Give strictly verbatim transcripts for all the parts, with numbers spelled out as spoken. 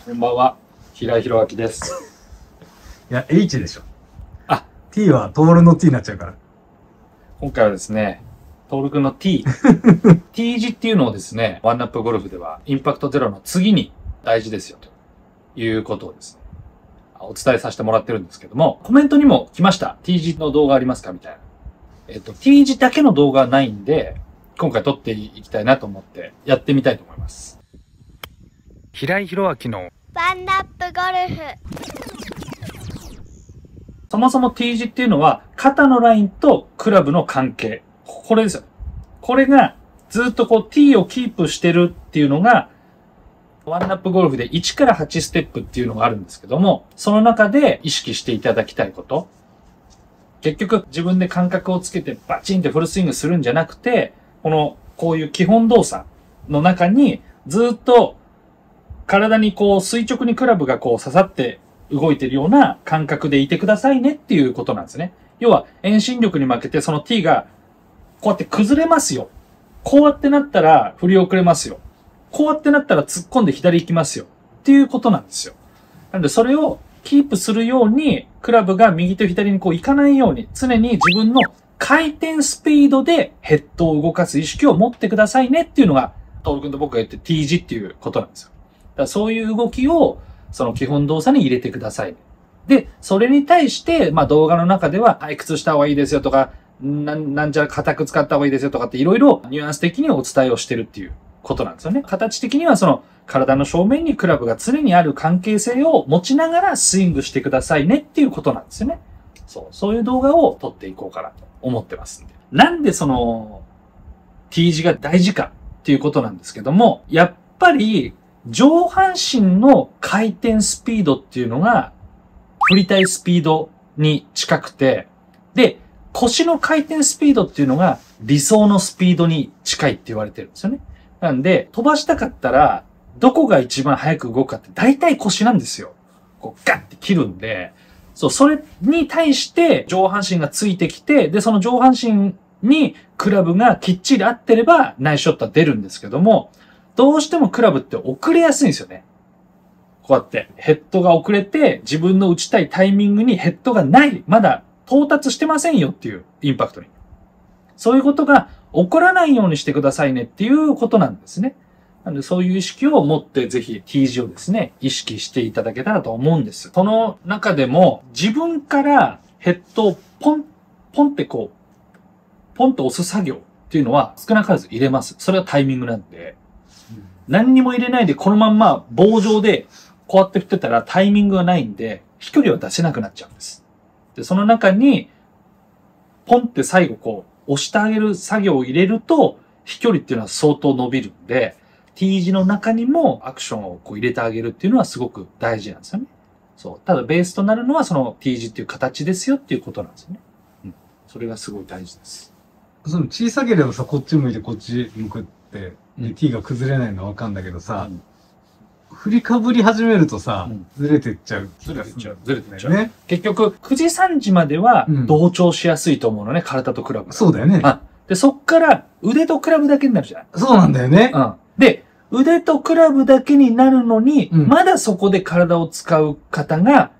こんばんは、平井宏明です。 いや、H でしょ。 あ、 T はトールの T になっちゃうから。 今回はですね、トール君の T。T 字っていうのをですね、ワンナップゴルフではインパクトゼロの次に大事ですよということをですね、お伝えさせてもらってるんですけども、コメントにも来ました。T 字の動画ありますかみたいな。えっと、T 字だけの動画はないんで、今回撮っていきたいなと思ってやってみたいと思います。平井宏明のワンナップゴルフ。 そもそも T 字っていうのは肩のラインとクラブの関係。これですよ。これがずっとこう T をキープしてるっていうのがワンナップゴルフでいちからはちステップっていうのがあるんですけども、その中で意識していただきたいこと。結局自分で感覚をつけてバチンってフルスイングするんじゃなくて、このこういう基本動作の中にずっと体にこう垂直にクラブがこう刺さって動いてるような感覚でいてくださいねっていうことなんですね。要は遠心力に負けてその T がこうやって崩れますよ。こうやってなったら振り遅れますよ。こうやってなったら突っ込んで左行きますよ。っていうことなんですよ。なのでそれをキープするようにクラブが右と左にこう行かないように常に自分の回転スピードでヘッドを動かす意識を持ってくださいねっていうのがトール君と僕が言って T 字っていうことなんですよ。だからそういう動きをその基本動作に入れてください。で、それに対して、まあ動画の中では、はい、靴した方がいいですよとか、なん、なんじゃ固く使った方がいいですよとかっていろいろニュアンス的にお伝えをしてるっていうことなんですよね。形的にはその体の正面にクラブが常にある関係性を持ちながらスイングしてくださいねっていうことなんですよね。そう、そういう動画を撮っていこうかなと思ってますんで。なんでその T 字が大事かっていうことなんですけども、やっぱり上半身の回転スピードっていうのが振りたいスピードに近くて、で、腰の回転スピードっていうのが理想のスピードに近いって言われてるんですよね。なんで、飛ばしたかったら、どこが一番早く動くかって大体腰なんですよ。こうガッて切るんで、そう、それに対して上半身がついてきて、で、その上半身にクラブがきっちり合ってればナイスショットは出るんですけども、どうしてもクラブって遅れやすいんですよね。こうやってヘッドが遅れて自分の打ちたいタイミングにヘッドがない、まだ到達してませんよっていうインパクトに。そういうことが起こらないようにしてくださいねっていうことなんですね。なのでそういう意識を持ってぜひ T 字をですね、意識していただけたらと思うんです。その中でも自分からヘッドをポン、ポンってこう、ポンと押す作業っていうのは少なからず入れます。それはタイミングなんで。何にも入れないでこのまんま棒状でこうやって振ってたらタイミングがないんで飛距離は出せなくなっちゃうんです。で、その中にポンって最後こう押してあげる作業を入れると飛距離っていうのは相当伸びるんで T 字の中にもアクションをこう入れてあげるっていうのはすごく大事なんですよね。そう。ただベースとなるのはその T 字っていう形ですよっていうことなんですよね。うん。それがすごい大事です。 その小さければさ、こっち向いてこっち向くって、で T が崩れないのはわかんだけどさ、うん、振りかぶり始めるとさ、うん、ずれてっちゃう。 ずれてっちゃう。ずれてっちゃう。ね。結局、くじさんじまでは同調しやすいと思うのね、うん、体とクラブが。 そうだよね。 あで、そっから腕とクラブだけになるじゃない。 そうなんだよね。 うん。で、腕とクラブだけになるのに、うん、まだそこで体を使う方が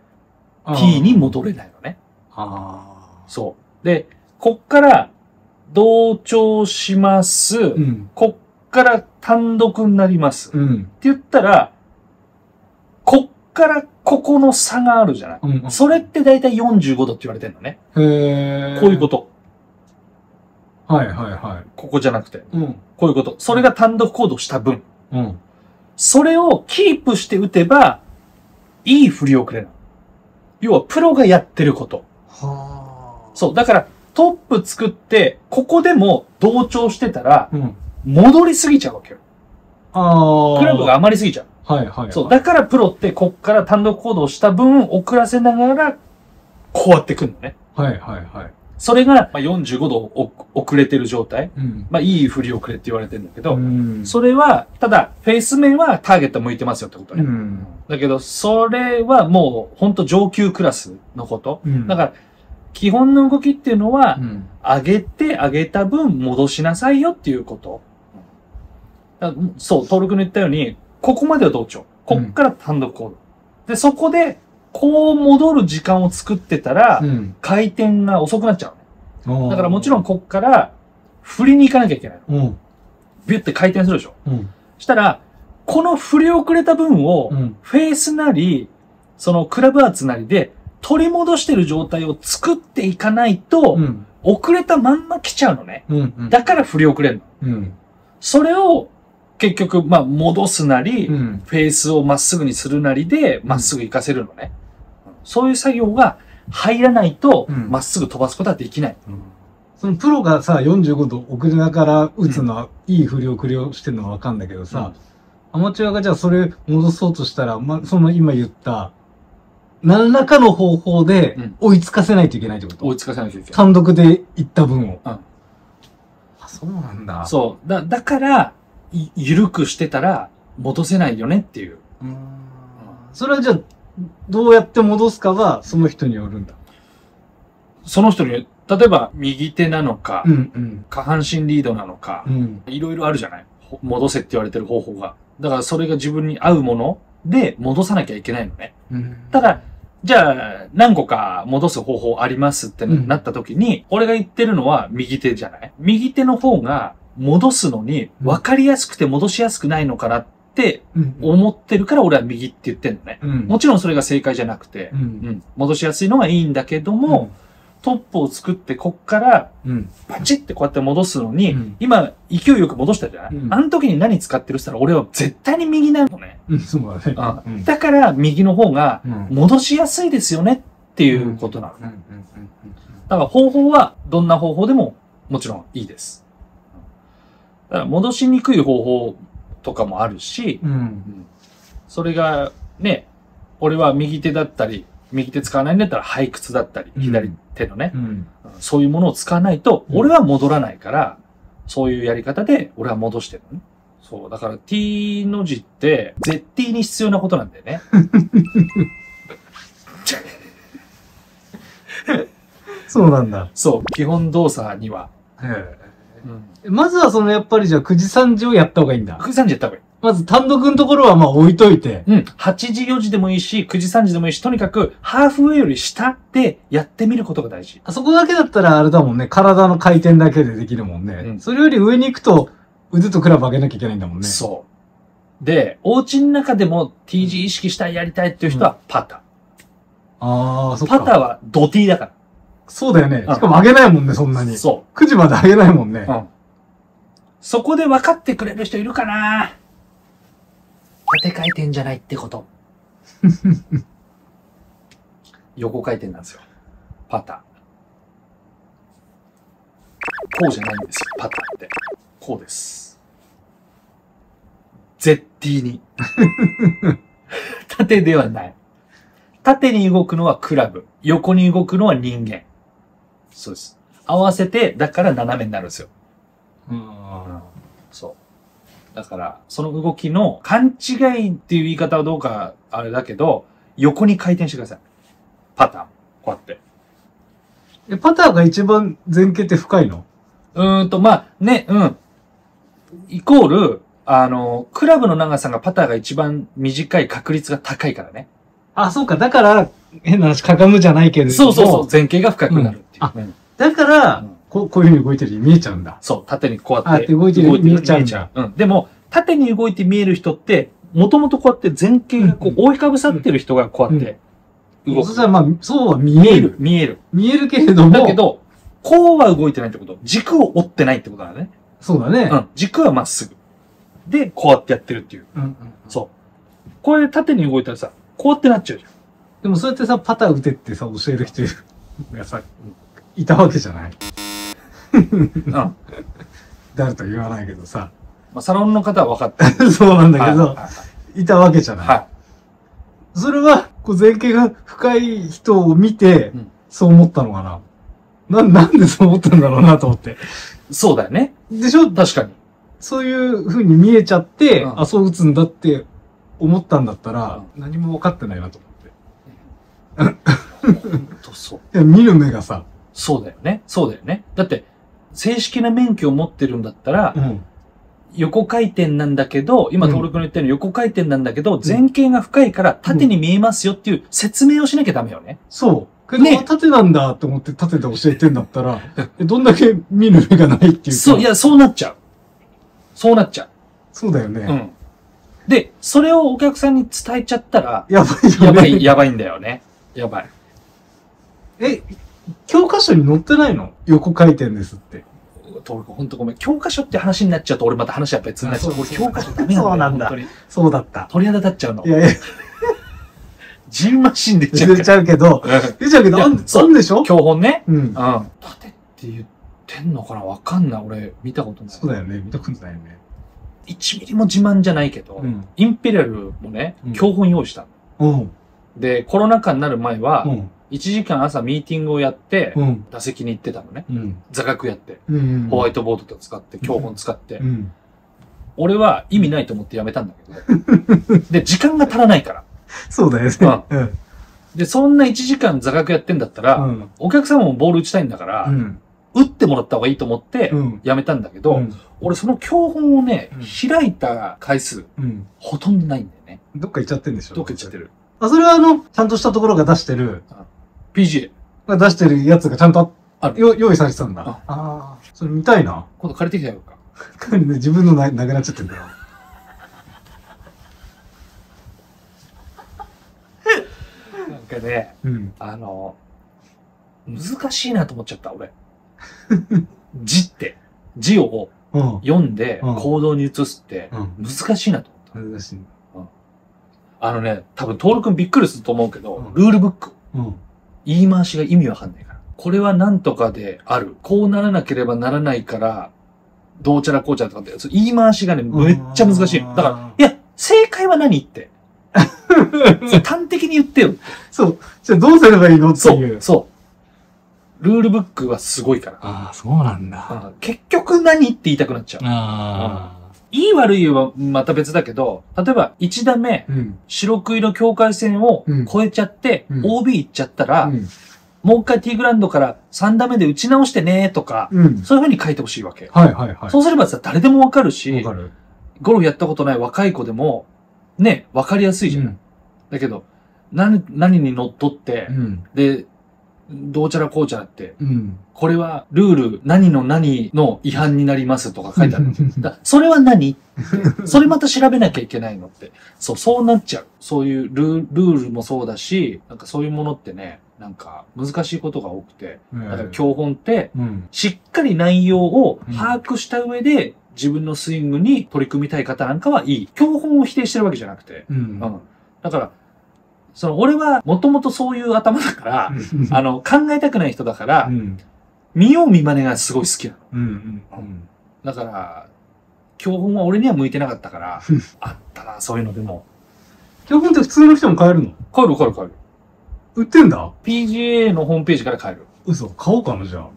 T に戻れないのね。 ああ。 そう。で、こっから同調します。うん、こっから単独になります。うん、って言ったら、こっからここの差があるじゃない。うんうん、それってだいたいよんじゅうごどって言われてるのね。 へー。 こういうこと。 はいはいはい。 ここじゃなくて。 うん、 こういうこと。それが単独行動した分。 うん、 それをキープして打てば、いい振り遅れなの。要はプロがやってること。 はそう。だから、トップ作って、ここでも同調してたら、 うん、 戻りすぎちゃうわけよ。 ああ。 クラブが余りすぎちゃう。 はいはい、はい。 そう。だからプロってこっから単独行動した分遅らせながら、こうやってくるのね。 はいはいはい。 それがよんじゅうごど遅れてる状態。 うん、 まあいい振り遅れって言われてるんだけど、 うん、 それは、ただ、フェース面はターゲット向いてますよってことね。 うん、 だけど、それはもう、ほんと上級クラスのこと。うん、だから、基本の動きっていうのは、うん、上げて上げた分戻しなさいよっていうこと。そう、登録の言ったように、ここまでは同調。 こっから単独行動。で、そこで、こう戻る時間を作ってたら、 うん。 回転が遅くなっちゃうのね。だからもちろんん。 こっから、振りに行かなきゃいけないの。 うん。 ビュって回転するでしょ。 うん。 したら、この振り遅れた分をう、ん。 フェースなり、そのクラブアーツなりで、取り戻してる状態を作っていかないと、 うん。 遅れたまんま来ちゃうのね。 うん。 だから振り遅れるの。 うん。 それを、結局、まあ、戻すなり、 うん。 フェースをまっすぐにするなりで、まっすぐ行かせるのね。そういう作業が入らないと、 うんまっすぐ飛ばすことはできない。 そのプロがさ、よんじゅうごど遅れながら打つのは、いい振り遅れをしてるのはわかんだけどさ、アマチュアがじゃあそれ戻そうとしたら、ま、その今言った、何らかの方法でうん追いつかせないといけないってこと、 追いつかせなきゃいけない。 単独で行った分を。 うんあ、そうなんだ。 そう。だ、だから、い緩くしてたら、戻せないよねっていう。 う。ん。それはじゃあ、どうやって戻すかは、その人によるんだ。 その人に、例えば、右手なのか、 うんうん。 下半身リードなのかう、ん。 いろいろあるじゃないほ戻せって言われてる方法が。だからそれが自分に合うもので戻さなきゃいけないのね。 うん。 ただ、じゃあ、何個か戻す方法ありますってうんなった時に、俺が言ってるのは右手じゃない右手の方が戻すのに分かりやすくて戻しやすくないのかなってうん。 思ってるから俺は右って言ってんのね。 うん。 もちろんそれが正解じゃなくてう、ん。 うん、戻しやすいのがいいんだけども、トップを作ってこっからうん。 パチってこうやって戻すのに、 うん今勢いよく戻したじゃない、 うんあの時に何使ってるって言ったら俺は絶対に右なのね。 うん。そうだね。 あうん。 だから右の方がうん。 戻しやすいですよねっていうことなの。 うん。うん。 だから方法はどんな方法でももちろんいいです。だから戻しにくい方法とかもあるし、 うん。う。 うんんそれがね、俺は右手だったり、右手使わないんだったら背屈だったり、 うん左手のね、 うん。 そういうものを使わないと、 うん俺は戻らないから、そういうやり方で俺は戻してるのね。そう。だから T の字って、絶対に必要なことなんだよね。 そうなんだ。 そう。基本動作には。 へえ。 うん。 まずはそのやっぱりじゃあくじさんじをやった方がいいんだ。 くじさんじやった方がいい。 まず単独のところはまあ置いといて。 うん。はちじよじでもいいし、くじさんじでもいいし、とにかく、ハーフウェイより下でやってみることが大事。 あそこだけだったらあれだもんね。体の回転だけでできるもんね。 うんそれより上に行くと腕とクラブ上げなきゃいけないんだもんね。 そう。で、お家の中でも T 字意識したいやりたいっていう人はパタああ、そー。 っか。 パターはド T だかそうだよね。 うんしかも上げないもんね、そんなら。 に。 そくじまで上げないもんね。 う。うん。そこで分かってくれる人いるかな縦回転じゃないってこと。横回転なんですよ。パター。こうじゃないんですよ、パターって。こうです。絶対に。縦ではない。縦に動くのはクラブ。横に動くのは人間。そうです。合わせて、だから斜めになるんですよ。 うん。 そう。だから、その動きの勘違いっていう言い方はどうかあれだけど、横に回転してください。パターン。こうやって。 え、パターが一番前傾って深いの？ うーんと、まあ、ね、うん。イコール、あの、クラブの長さがパターが一番短い確率が高いからね。 あ、そうか。だから、変な話、かがむじゃないけれども。 そうそうそう。前傾が深くなるっていう。 うんうんだから、 うんこう、こういう風に動いてるように見えちゃうんだ。 そう。縦にこうやって。 あって動いてるように見えちゃうんだ。 うん。でも、縦に動いて見える人って、もともとこうやって前傾がこう、覆いかぶさってる人がこうやって動く。 そしたらまあ、そうは見見えるえる。、 見える。 見えるけれども。 だけど、こうは動いてないってこと。軸を追ってないってことだね。 そうだね。 うん。軸はまっすぐ。で、こうやってやってるっていう。 うんうん。 そう。これで縦に動いたらさ、こうやってなっちゃうじでもそうやってさ、パター打てってさ、教える人がさ、いたわけじゃない。 ゃん。うん。ま誰とは言わないけどさ。 あ、サロンの方は分かってる。 そうなんだけど、 はいはいいたわけじゃない。 はい。 それは、こう前傾が深い人を見てうん、 そう思ったのかな。な、なんでそう思ったんだろうなと思って。 そうだよね。 でしょ？ 確かに。 そういう風に見えちゃって、 うんあ、そう打つんだって思ったんだったら、何も分かってないなと思って。 ほんとそう。 いや見る目がさ、 そうだよね。そうだよね。だって、正式な免許を持ってるんだったら、 うん。 横回転なんだけど、今、 うんトール君の言ったように横回転なんだけど、前傾が深いから縦に見えますよっていう説明をしなきゃダメよね。 そう。けど、 ねあ縦なんだと思って縦で教えてんだったら、えどんだけ見る目がないっていうか。 そう、いや、そうなっちゃう。そうなっちゃそうだよね。 う。うん。で、それをお客さんに伝えちゃったら、 やばいよね。 やばい、やばいんだよね。やばい。 え、教科書に載ってないの横回転ですって。 トール君、ほんとごめん。教科書って話になっちゃうと、俺また話は別になっちゃう。 あそう俺教科書ダメなんだよ。 そうなんだ本当に。 そうだった。 鳥肌立っちゃうのい。やいや、 ジンマシン出ちゃう出ちゃうけど、出ちゃうけど、 いやあんそうあんでしょ教本ね。 うん。 うん。縦って言ってんのかなわかんない。俺、見たことない。 そうだよね。見たことないよね。 いちミリも自慢じゃないけど、 うん。 インペリアルもねうん、 教本用意したの。 うん。 で、コロナ禍になる前は、 うん。 いちじかん朝ミーティングをやって、 うん。 打席に行ってたのね。 うん。 座学やって、 うん。 ホワイトボードとか使って、教本使って。 うん。 俺は意味ないと思ってやめたんだけど。で、時間が足らないから。 そうだよね。うん。 で、そんないちじかん座学やってんだったら、 うん。 お客様もボール打ちたいんだから、 うん。 打ってもらった方がいいと思ってうん、 やめたんだけど、 うん。 俺その教本をねうん、 開いた回数、 うん。 ほとんどないんだよね。 どっか行っちゃってんでしょどっか行っちゃってる。 あ、それはあの、ちゃんとしたところが出してる、 ピージー。 が出してるやつがちゃんとあるよ用意されてたんだ。 あああ。それ見たいな。 今度借りてきてやろうか。 彼ね、自分のな、なくなっちゃってんだよ。 なんかね、 うん。 あの、難しいなと思っちゃった、俺。字って、字をうん。 読んでうん行動に移すってうん。 難しいなと思った。 難しい。 あのね、多分、トール君びっくりすると思うけど、 うんルールブック。 うん。 言い回しが意味わかんないから。これは何とかである。こうならなければならないから、どうちゃらこうちゃらとかって、そう言い回しがね、めっちゃ難しいの。だから、いや、正解は何って。そう端的に言ってよ。 そう。じゃあどうすればいいのってそいう。 う、そう。ルールブックはすごいから。 ああ、そうなんだ。 うん結局何って言いたくなっちゃう。 ああ。 いい悪いはまた別だけど、例えばいち打目、 うん。 白く色境界線を越えちゃって、 うんオービー 行っちゃったら、 うん。 もう一回 T グラウンドからさん打目で打ち直してねとか、 うん。 そういう風に書いてほしいわけ。 はいはいはい。 そうすればさ、誰でもわかるしわ、かる。 ゴルフやったことない若い子でも、ね、わかりやすいじゃん。 うん。 だけど、何、何にのっとってう、ん。 で、どうちゃらこうちゃらって、 うん。 これはルール何の何の違反になりますとか書いてある。だそれは何それまた調べなきゃいけないのって。そう、そうなっちゃう。そういうルールールもそうだし、なんかそういうものってね、なんか難しいことが多くて。だから教本って、 うん。 しっかり内容を把握した上で、自分のスイングに取り組みたい方なんかはいい。教本を否定してるわけじゃなくて。 う。 うんん。だから、その、俺はもともとそういう頭だから、あの、考えたくない人だからう、ん。 見よう見真似がすごい好きなの。 うん。うん。 だから、教本は俺には向いてなかったから、あったな、そういうのでも。 教本って普通の人も買えるの帰る帰る帰る。 売ってんだピージーエー のホームページから帰る。 嘘、買おうかな、じゃあ。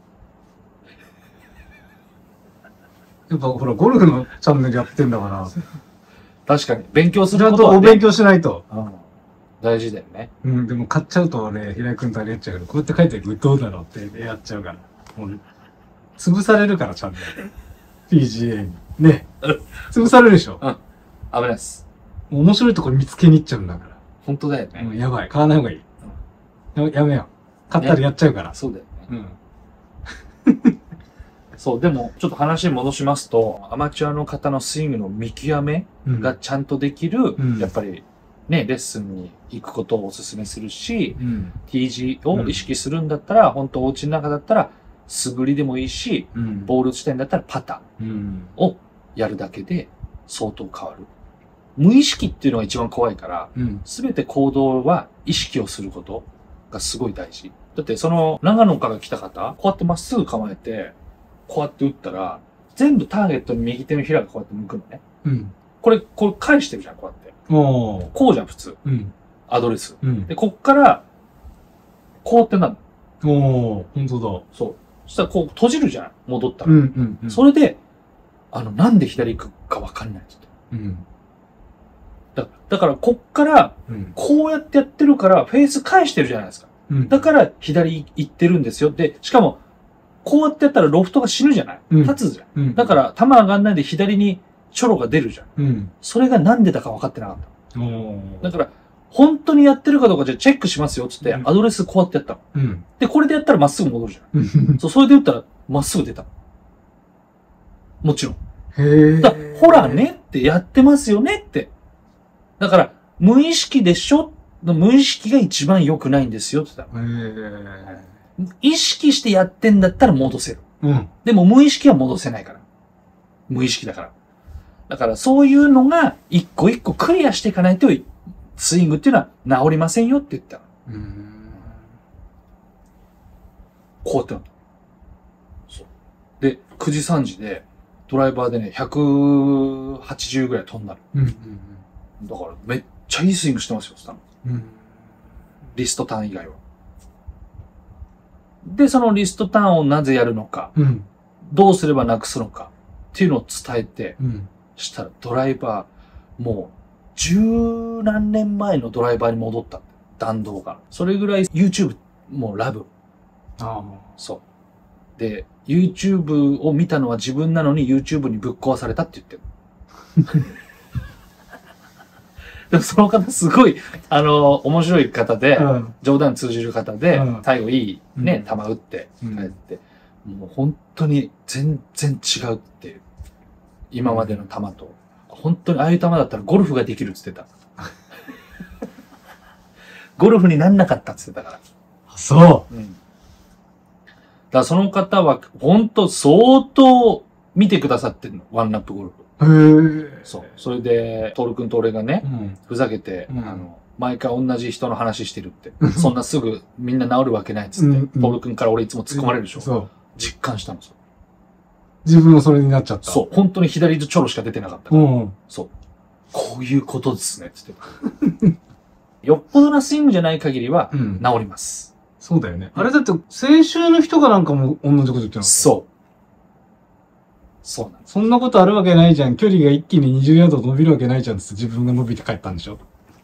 やっぱほら、ゴルフのチャンネルやってんだから、 確かに。勉強すちゃんることは、ね。 とお勉強しないと。 うん。大事だよね。 うん、でも買っちゃうと俺、平井くんとあれやっちゃうから、こうやって書いてるどうだろうってやっちゃうから。もう、潰されるから、チャンネル。ピージーエー に。ね。潰されるでしょ。 危ないです。 もう面白いところ見つけに行っちゃうんだから。 本当だよね。 もうやばい。買わない方がいい。ややめよう。買ったらやっちゃうから。 そうだよね。 うん。 そう、でも、ちょっと話に戻しますと、アマチュアの方のスイングの見極めうん。 がちゃんとできる、 うんやっぱり、ね、レッスンに行くことをお勧めするし、 うん。 ティージー を意識するんだったら、本当お家の中だったら、素振りでもいいし、 うん。 ボール打ちたいんだったらパタうん。 ーをやるだけで相当変わる。無意識っていうのが一番怖いから、 うん。 すべて行動は意識をすることがすごい大事。だってその長野から来た方、こうやってまっすぐ構えて、こうやって打ったら、全部ターゲットに右手のひらがこうやって向くのね。 うん。 これ、これ返してるじゃん、こうやって。 おー。 こうじゃん、普通。 うん。 アドレス。 うん。 で、こっから、こうやってなるの。 おー、ほんとだ。 そう。そしたらこう閉じるじゃん、戻ったら。 うん。うん。うん。 それで、あの、なんで左行くかわかんないって言って。 うん。 だだから、こっから、 うん。 こうやってやってるから、フェース返してるじゃないですか。 うん。 だから、左行ってるんですよ。で、しかも、こうやってやったらロフトが死ぬじゃない、 うん立つじゃん。 うん。 だから、球上がんないで左にチョロが出るじゃん。 うん。 それがなんでだか分かってなかった。 おー。 だから、本当にやってるかどうかじゃあチェックしますよ、つって、 うんアドレスこうやってやったの。 うん。 で、これでやったらまっすぐ戻るじゃん。 うん。 そう、それで打ったらまっすぐ出た。もちろん。 へえ。 だからほらねってやってますよねって。だから、無意識でしょ無意識が一番良くないんですよって言ったの。 へえ。 意識してやってんだったら戻せる。 うん。 でも無意識は戻せないから。無意識だから。だからそういうのが一個一個クリアしていかないとスイングっていうのは治りませんよって言ったの。 うん。 こうやってなった。そう。で、くじさんじでドライバーでね、ひゃくはちじゅうぐらい飛んだの。 うん。うん。 だからめっちゃいいスイングしてますよ、つったの。 うん。 リストターン以外は。で、そのリストターンをなぜやるのか、 うん。 どうすればなくすのかっていうのを伝えて、 うん。 したらドライバー、もう十何年前のドライバーに戻った。弾道が。それぐらい YouTube もうラブ。 ああ。 そう。で、YouTube を見たのは自分なのに YouTube にぶっ壊されたって言ってる。でもその方すごい、あの、面白い方で、 うん。 冗談通じる方で、 うん最後いいね、 うん球打ってうん帰って、もう本当に全然違うっていう。今までの球と。本当にああいう球だったらゴルフができるって言ってた。ゴルフになんなかったって言ってたから。 あ、そうん。だからその方は本当相当見てくださってるの。ワンラップゴルフ。 う。へえ。 そう。それで、トール君と俺がねう、ん。 ふざけて、 うんあの、毎回同じ人の話してるって。そんなすぐみんな治るわけないっつって、 うんうんトール君から俺いつも突っ込まれるでしょ。 そう。 実感したんですよ。 自分もそれになっちゃった。 そう。本当に左とチョロしか出てなかったかうら。 ん。 そう。こういうことですね、つって。よっぽどなスイングじゃない限りはうん。 治ります。 そうだよね。あれだって、先週の人がなんかも同じこと言ってなかった。 そう。そうなんです。 そんなことあるわけないじゃん。距離が一気ににじゅうヤード伸びるわけないじゃんって自分が伸びて帰ったんでしょ。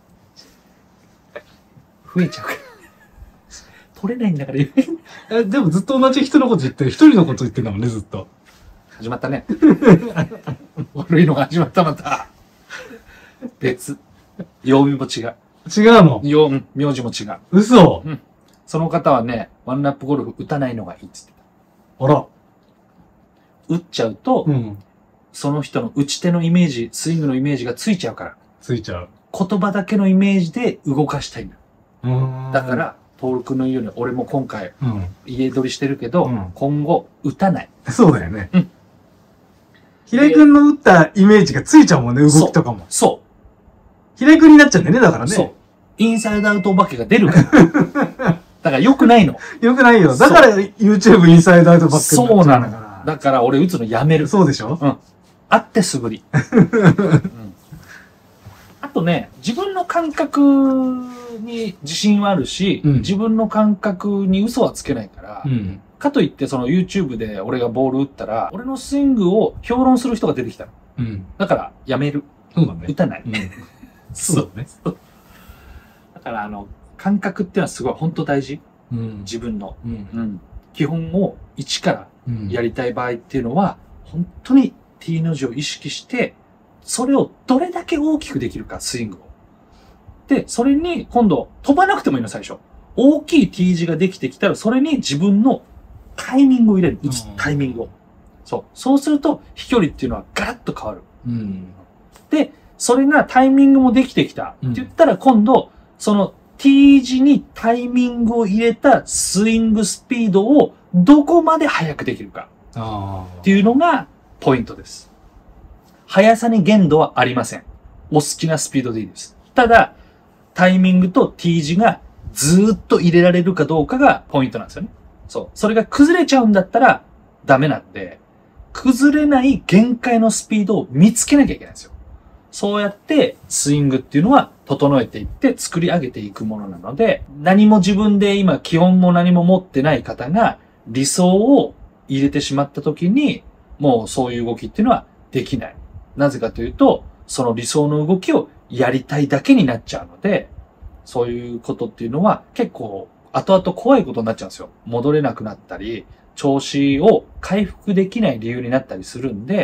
増えちゃうから。取れないんだから言ええ、でもずっと同じ人のこと言ってる。一人のこと言ってんだもんね、ずっと。 始まったね。悪いのが始まったまた。別。曜日も違う。 違うの。 よ、うん名字も違う。 嘘。 その方はね、ワンラップゴルフ打たないのがいいっつってた。 あら。 打っちゃうと、 うん。 その人の打ち手のイメージ、スイングのイメージがついちゃうから。 ついちゃう。 言葉だけのイメージで動かしたいんだ。 うーん。 だか、ら、トール君の言うように、俺も今回うん。 家取りしてるけど、 うん今後打たない。 そうだよね。 うん。 平井くんの打ったイメージがついちゃうもんね、動きとかも。 そ平井くんになっちゃうんだよね、だからう。 ね。 そう。インサイドアウトお化けが出るから。だから良くないの。 よくないよ。だから YouTube インサイドアウトばっかりそうなの。 だから。 だから俺打つのやめる。 そうでしょ。 うん。あって素振り。うんあとね、自分の感覚に自信はあるし、 うん自分の感覚に嘘はつけないから、 うん。 かといってその YouTube で俺がボール打ったら、俺のスイングを評論する人が出てきたの。 うん。 だから、やめる。 そうだね打。たない。 うん。そうだね。 だから、あの、感覚っていうのはすごい本当大事。 うん。 自分の。 うん。 うん。基本を一からうん。 やりたい場合っていうのは、本当に T の字を意識して、それをどれだけ大きくできるか、スイングを。で、それに今度飛ばなくてもいいの、最初。大きい T 字ができてきたら、それに自分のタイミングを入れる。打つタイミングを。そう。そうすると、飛距離っていうのはガラッと変わる。 うん。 で、それがタイミングもできてきた。 うんって言ったら、今度、その T 字にタイミングを入れたスイングスピードをどこまで速くできるかああ。 っていうのがポイントです。速さに限度はありません。お好きなスピードでいいです。ただ、タイミングと T 字がずーっと入れられるかどうかがポイントなんですよね。そう。それが崩れちゃうんだったらダメなんで、崩れない限界のスピードを見つけなきゃいけないんですよ。そうやってスイングっていうのは整えていって作り上げていくものなので、何も自分で今基本も何も持ってない方が理想を入れてしまった時に、もうそういう動きっていうのはできない。なぜかというと、その理想の動きをやりたいだけになっちゃうので、そういうことっていうのは結構後々怖いことになっちゃうんですよ。戻れなくなったり、調子を回復できない理由になったりするんで、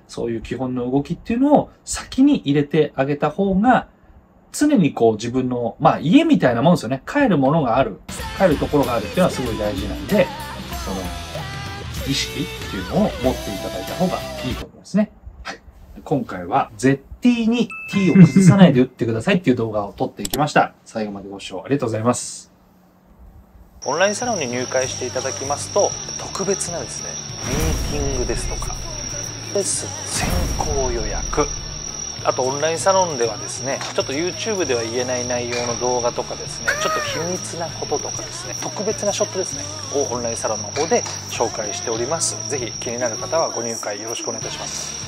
そういう基本の動きっていうのを先に入れてあげた方が、常にこう自分の、まあ家みたいなもんですよね。帰るものがある、帰るところがあるっていうのはすごい大事なんで、その、意識っていうのを持っていただいた方がいいと思いますね。はい。今回は、絶対に T を崩さないで打ってくださいっていう動画を撮っていきました。最後までご視聴ありがとうございます。 オンラインサロンに入会していただきますと、特別なですね、ミーティングですとか、レッスン先行予約、あとオンラインサロンではですね、ちょっと YouTube では言えない内容の動画とかですね、ちょっと秘密なこととかですね、特別なショットですね、をオンラインサロンの方で紹介しております。ぜひ気になる方はご入会よろしくお願いいたします。